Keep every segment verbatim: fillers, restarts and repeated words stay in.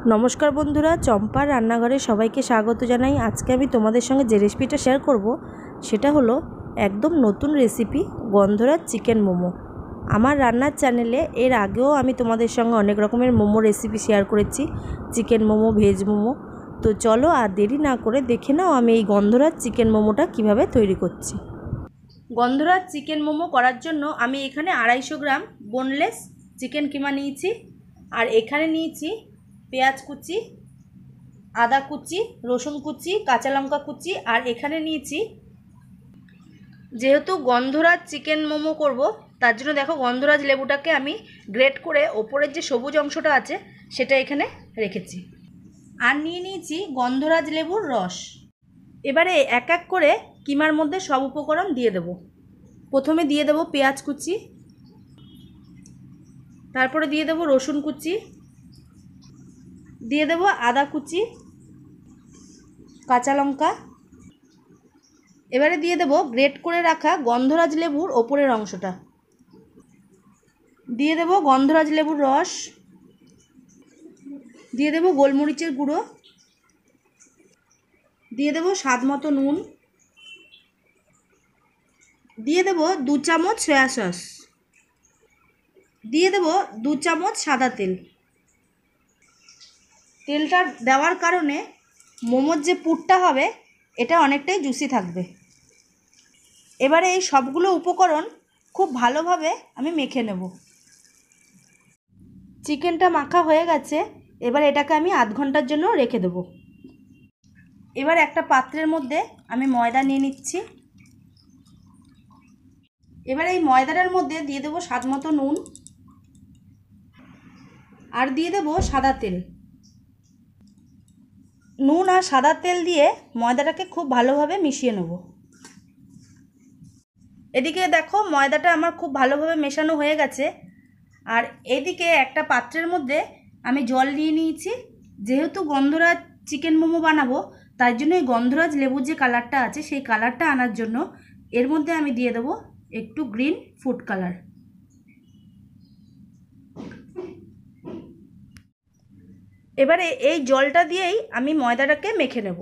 नमस्कार बंधुरा चम्पार रान्नाघरे सबाइके स्वागत जानाई। आज के आमी तोमादेर संगे जे रेसिपिटा शेयर करब सेटा हलो एकदम नतून रेसिपि गन्धराज चिकेन मोमो। आमार रान्नार चैनेले एर आगेओ आमी तोमादेर संगे अनेक रकमेर मोमो रेसिपि शेयर करेछि, चिकेन मोमो, भेज मोमो। तो चलो आर देरी ना करे देखे नाओ आमी एई गन्धराज चिकेन मोमोटा किभाबे तैरि करछि। गन्धराज चिकेन मोमो करार जोन्नो आमी एखाने आढ़ाईशो ग्राम बोनलेस चिकेन किमा निয়েছি और एखाने निয়েছি पेঁয়াজ कुचि, आदा कुचि, रसुन कुचि, काँचा लंका कुचि और एखाने निয়েছি जेहेतु गन्धराज चिकेन मोमो करब तार जोन्नो देखो गन्धराज लेबुटाके आमी ग्रेट करे ओपरेर जे सबुज अंशटा आछे सेटा एखाने रेखेछि और निये निয়েছি गन्धराज लेबुर रस। एबारे एक एक करे किमार मध्य सब उपकरण दिए देब। प्रथमे दिए देब पेঁয়াজ कुचि, तारपरे दिए देब रसुन कुचि, दिए देब आदा कुचि, काँचा लंका, एबारे दिए देब ग्रेट करे रखा गन्धराज लेबुर ओपरेर अंशटा, दिए देब गन्धराज लेबुर रस, दिए देब गोलमरिचेर गुঁড়ো, दिए देब स्वादमतो नुन, दिए देब दो चामच सोया सस, दिए देब दो चामच सादा तेल। तेलटा देওয়ার কারণে মোমোর যে পুরটা হবে এটা অনেকটাই জুসি থাকবে। এবারে এই সবগুলো উপকরণ খুব ভালোভাবে আমি মেখে নেব। চিকেনটা মাখা হয়ে গেছে, এবার এটাকে আমি আধ ঘন্টার জন্য রেখে দেব। এবার একটা পাত্রের মধ্যে আমি ময়দা নিয়ে নিচ্ছি। এবার এই ময়দাটার মধ্যে দিয়ে দেব স্বাদমতো নুন আর দিয়ে দেব সাদা তেল। নুন আর সাদা তেল দিয়ে ময়দাটাকে খুব ভালোভাবে মিশিয়ে নেব। এদিকে দেখো ময়দাটা আমার খুব ভালোভাবে মেশানো হয়ে গেছে আর এদিকে একটা পাত্রের মধ্যে আমি জল নিয়ে নিয়েছি। যেহেতু গন্ধরাজ চিকেন মোমো বানাবো তার জন্য এই গন্ধরাজ লেবুর যে কালারটা আছে সেই কালারটা আনার জন্য এর মধ্যে আমি দিয়ে দেব একটু গ্রিন ফুড কালার। এবারে এই জলটা দিয়েই আমি ময়দাটাকে মেখে নেব।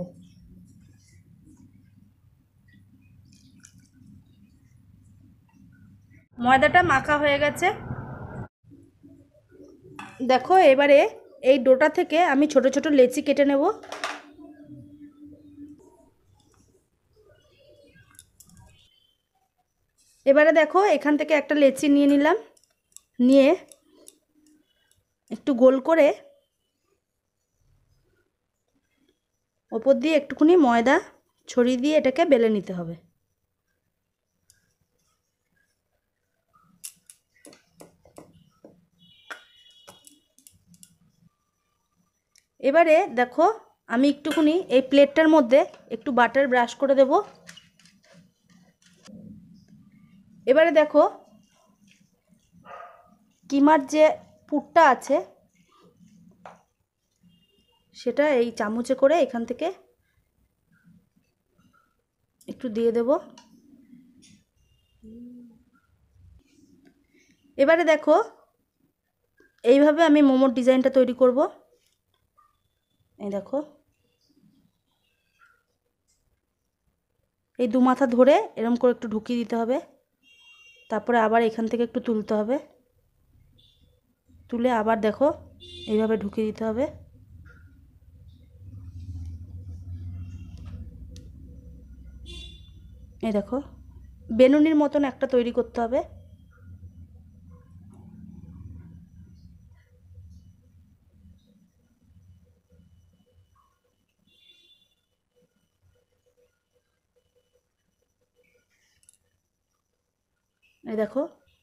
ময়দাটা মাখা হয়ে গেছে, দেখো এবারে এই ডোটা থেকে আমি ছোট ছোট লেচি কেটে নেব। এবারে দেখো এখান থেকে একটা লেচি নিয়ে নিলাম, নিয়ে একটু গোল করে ওপর দিয়ে একটুখানি ময়দা ছড়িয়ে দিয়ে এটাকে বেলে নিতে হবে। এবারে দেখো আমি একটুখানি এই প্লেটটার মধ্যে একটু বাটার ব্রাশ করে দেব। এবারে দেখো কিমার যে পুরটা আছে সেটা এই চামচে করে এখান থেকে একটু দিয়ে দেব। এবারে দেখো এইভাবে আমি মোমোর ডিজাইনটা তৈরি করব। এই দেখো এই দু মাথা ধরে এরকম করে একটু ঢুকিয়ে দিতে হবে, তারপরে আবার এখান থেকে একটু তুলতে হবে, তুলে আবার দেখো এইভাবে ঢুকিয়ে দিতে হবে। এই দেখো বেনুনির মতন একটা তৈরি করতে হবে। এই দেখো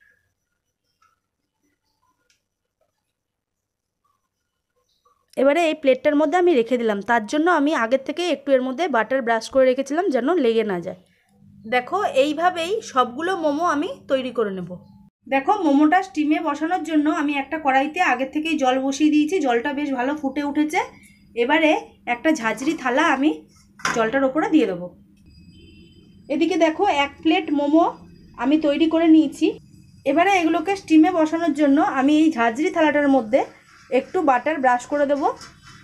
এবারে এই প্লেটটার মধ্যে আমি রেখে দিলাম। তার জন্য আমি আগের থেকে একটু এর মধ্যে বাটার ব্রাশ করে রেখেছিলাম যেন লেগে না যায়। দেখো এইভাবেই সবগুলো মোমো আমি তৈরি করে নেব। দেখো মোমোটা স্টিমে বসানোর জন্য আমি একটা কড়াইতে আগের থেকেই জল বসিয়ে দিয়েছি, জলটা বেশ ভালো ফুটে উঠেছে। এবারে একটা ঝাঁঝরি থালা আমি জলটার ওপরে দিয়ে দেবো। এদিকে দেখো এক প্লেট মোমো আমি তৈরি করে নিয়েছি। এবারে এগুলোকে স্টিমে বসানোর জন্য আমি এই ঝাঁঝরি থালাটার মধ্যে একটু বাটার ব্রাশ করে দেব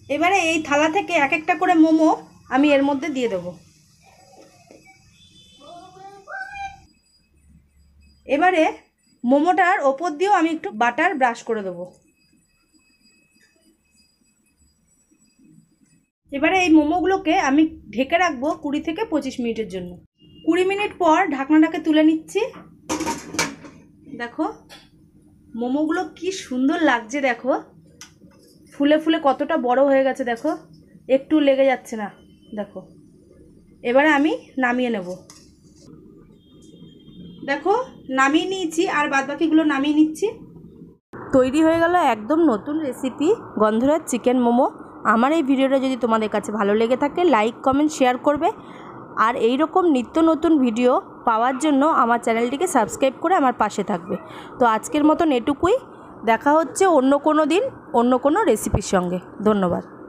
এবারে এই থালা থেকে এক একটা করে মোমো আমি এর মধ্যে দিয়ে দেবো। এবারে মোমোটার ওপর দিয়েও আমি একটু বাটার ব্রাশ করে দেবো। এবারে এই মোমোগুলোকে আমি ঢেকে রাখবো কুড়ি থেকে পঁচিশ মিনিটের জন্য। কুড়ি মিনিট পর ঢাকনাটাকে তুলে নিচ্ছি। দেখো মোমোগুলো কি সুন্দর লাগছে, দেখো ফুলে ফুলে কতটা বড় হয়ে গেছে, দেখো একটু লেগে যাচ্ছে না। দেখো এবারে আমি নামিয়ে নেব। দেখো নামিয়ে নিয়েছি, আর বাদবাকিগুলো নামিয়ে নিচ্ছি। তৈরি হয়ে গেল একদম নতুন রেসিপি গন্ধরাজ চিকেন মোমো। আমার এই ভিডিওটা যদি তোমাদের কাছে ভালো লেগে থাকে লাইক কমেন্ট শেয়ার করবে, আর এই রকম নিত্য নতুন ভিডিও পাওয়ার জন্য আমার চ্যানেলটিকে সাবস্ক্রাইব করে আমার পাশে থাকবে। তো আজকের মতন এটুকুই, দেখা হচ্ছে অন্য কোনো দিন অন্য কোনো রেসিপির সঙ্গে। ধন্যবাদ।